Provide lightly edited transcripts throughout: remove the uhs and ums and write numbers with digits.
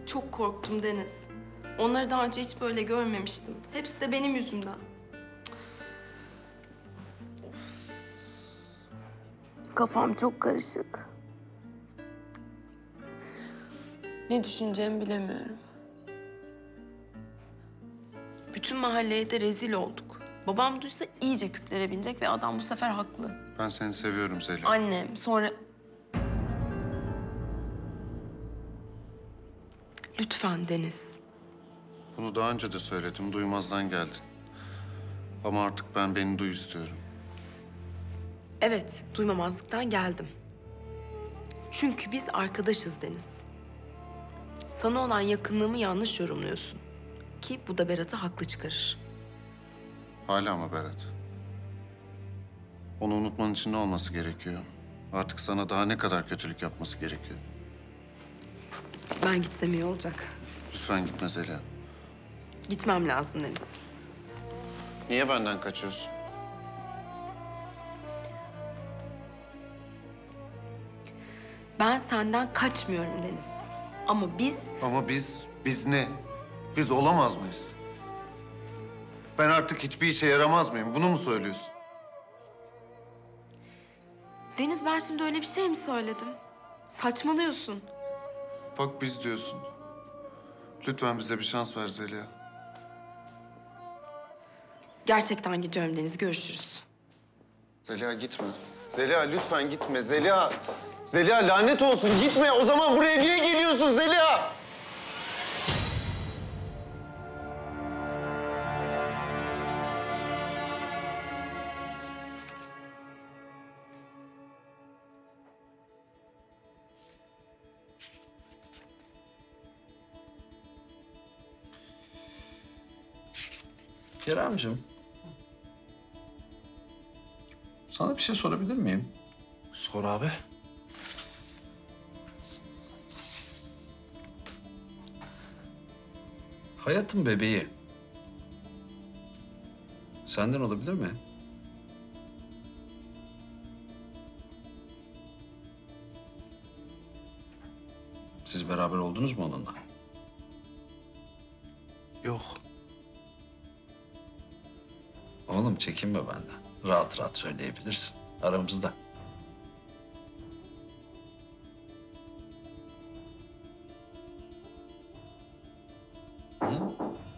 Çok korktum Deniz. Onları daha önce hiç böyle görmemiştim. Hepsi de benim yüzümden. Kafam çok karışık. Ne düşüneceğimi bilemiyorum. Bütün mahalleye de rezil olduk. Babam duysa iyice küplere binecek ve adam bu sefer haklı. Ben seni seviyorum Zeliha. Annem sonra... Lütfen Deniz. Bunu daha önce de söyledim, duymazdan geldin. Ama artık ben beni duy istiyorum. Evet, duymamazlıktan geldim. Çünkü biz arkadaşız Deniz. Sana olan yakınlığımı yanlış yorumluyorsun. Ki bu da Berat'ı haklı çıkarır. Hala mı Berat? Onu unutman için ne olması gerekiyor? Artık sana daha ne kadar kötülük yapması gerekiyor? Ben gitsem iyi olacak. Lütfen gitme Zeliha. Gitmem lazım Deniz. Niye benden kaçıyorsun? Ben senden kaçmıyorum Deniz. Ama Biz ne? Biz olamaz mıyız? Ben artık hiçbir işe yaramaz mıyım? Bunu mu söylüyorsun? Deniz, ben şimdi öyle bir şey mi söyledim? Saçmalıyorsun. Bak biz diyorsun. Lütfen bize bir şans ver Zeliha. Gerçekten gidiyorum Deniz, görüşürüz. Zeliha gitme. Zeliha lütfen gitme. Zeliha. Zeliha lanet olsun gitme. O zaman buraya niye geliyorsun Zeliha? Keremciğim. Sana bir şey sorabilir miyim? Sor abi. Hayatın bebeği senden olabilir mi? Siz beraber oldunuz mu onunla? Yok. Oğlum çekinme benden. Rahat rahat söyleyebilirsin. Aramızda. Hı?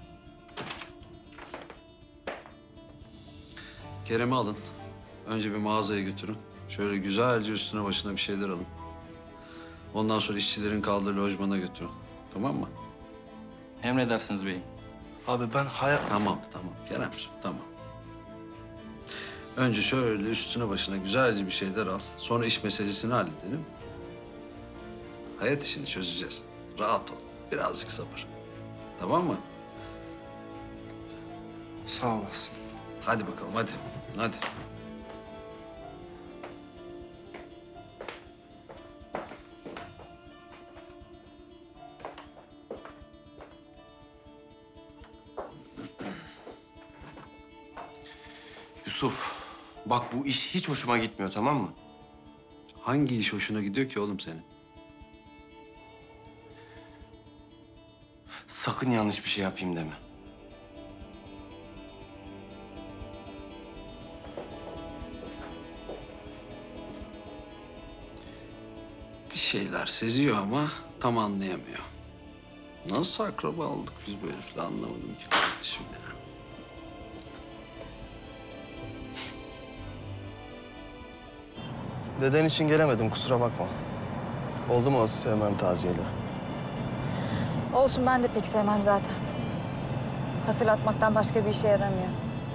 Kerem'i alın. Önce bir mağazaya götürün. Şöyle güzelce üstüne başına bir şeyler alın. Ondan sonra işçilerin kaldığı lojmana götürün. Tamam mı? Emredersiniz beyim. Abi ben Tamam Keremciğim, tamam. Önce şöyle üstüne başına güzelce bir şeyler al. Sonra iş meselesini halledelim. Hayat işini çözeceğiz. Rahat ol. Birazcık sabır. Tamam mı? Sağ olasın. Hadi bakalım, hadi. Hadi. Yusuf, bak bu iş hiç hoşuma gitmiyor, tamam mı? Hangi iş hoşuna gidiyor ki oğlum senin? Sakın yanlış bir şey yapayım deme. Bir şeyler seziyor ama tam anlayamıyor. Nasıl akraba olduk biz bu herifle anlamadım ki kardeşim ya. Deden için gelemedim, kusura bakma. Oldu mu nasıl sevmem taziyeleri? Olsun, ben de pek sevmem zaten. Hatırlatmaktan başka bir işe yaramıyor.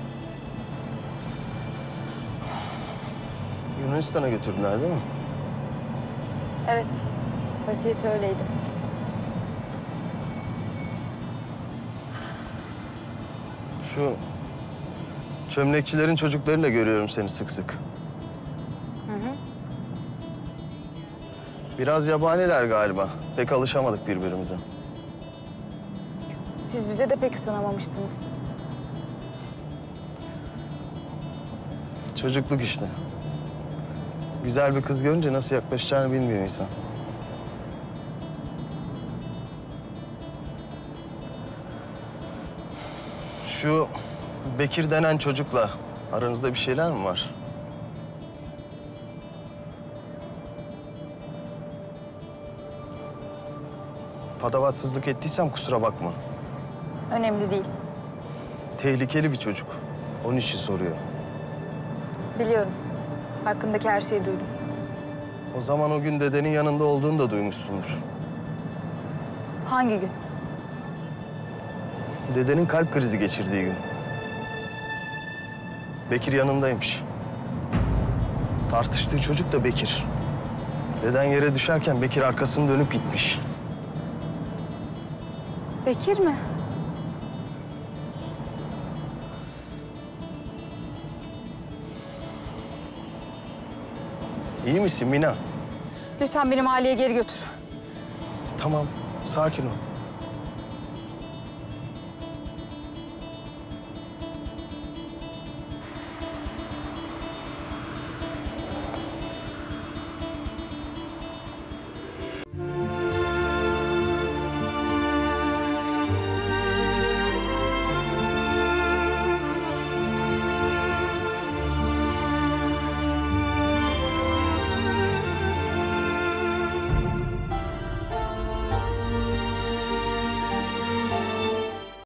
Yunanistan'a götürdüler değil mi? Evet, vasiyeti öyleydi. Şu çömlekçilerin çocuklarıyla görüyorum seni sık sık. Biraz yabaniler galiba. Pek alışamadık birbirimize. Siz bize de pek ısınamamıştınız. Çocukluk işte. Güzel bir kız görünce nasıl yaklaşacağını bilmiyor insan. Şu Bekir denen çocukla aranızda bir şeyler mi var? Patavatsızlık ettiysem kusura bakma. Önemli değil. Tehlikeli bir çocuk. Onun için soruyor. Biliyorum. Hakkındaki her şeyi duydum. O zaman o gün dedenin yanında olduğunu da duymuşsundur. Hangi gün? Dedenin kalp krizi geçirdiği gün. Bekir yanındaymış. Tartıştığı çocuk da Bekir. Deden yere düşerken Bekir arkasını dönüp gitmiş. Bekir mi? İyi misin Mina? Lütfen beni mahalleye geri götür. Tamam, sakin ol.